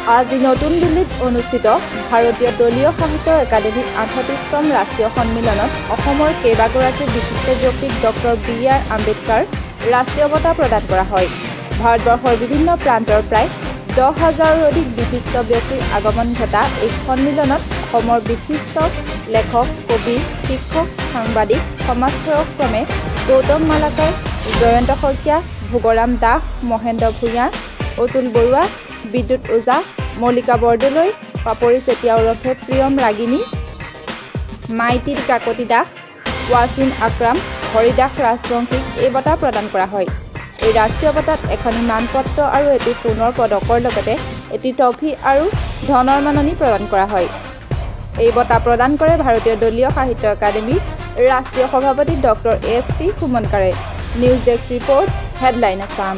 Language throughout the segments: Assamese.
আজি নতুন দিল্লীত অনুষ্ঠিত ভাৰতীয় দলীয় সাহিত্য একাডেমীৰ ৩৮তম ৰাষ্ট্ৰীয় সন্মিলনত অসমৰ কেইবাগৰাকী বিশিষ্ট ব্যক্তিক ডক্টৰ বি.আৰ. আম্বেদকাৰ ৰাষ্ট্ৰীয় বঁটা প্ৰদান কৰা হয়। ভাৰতবৰ্ষৰ বিভিন্ন প্ৰান্তৰ প্ৰায় ১০,০০০ৰো অধিক বিশিষ্ট ব্যক্তিৰ আগমন ঘটা এই সন্মিলনত অসমৰ বিশিষ্ট লেখক, কবি, শিক্ষক, সাংবাদিক, সমাজসেৱক ক্ৰমে গৌতম মালাকাৰ, জয়ন্ত শইকীয়া, ভোগৰাম দাস, মহেন্দ্ৰ ভূঞা, অতুল বৰুৱা, বিদ্যুৎ ওজা, মল্লিকা বৰদলৈ, পাপৰি চেতিয়া ওৰফে প্ৰিয়ম ৰাগিনী, মাইতি কাকতি দাস, ৱাছিম আকৰাম, হৰিদাস ৰাজবংশীক এই বঁটা প্ৰদান কৰা হয়। এই ৰাষ্ট্ৰীয় বঁটাত এখন মানপত্ৰ আৰু এটি সোণৰ পদকৰ লগতে এটি ট্ৰফি আৰু ধনৰ মাননি প্ৰদান কৰা হয়। এই বঁটা প্ৰদান কৰে ভাৰতীয় দলীয় সাহিত্য একাডেমীৰ ৰাষ্ট্ৰীয় সভাপতি ডক্টৰ এছ.পি. সুমনকাৰে। News desk report, headline Assam.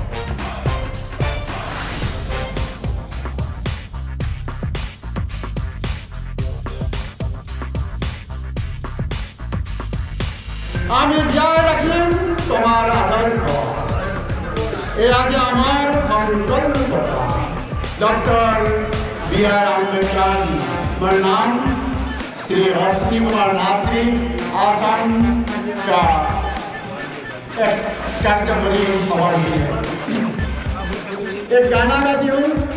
আমি যাই রাখিম তোমার আদর্শ, এ আজ আমার সংকল্প। Doctor B.R.. আম্বেদकर प्रणाम। श्री हर्षी मरनाथी आसाम का एक कार्यक्रम एक गाना गाती हूँ।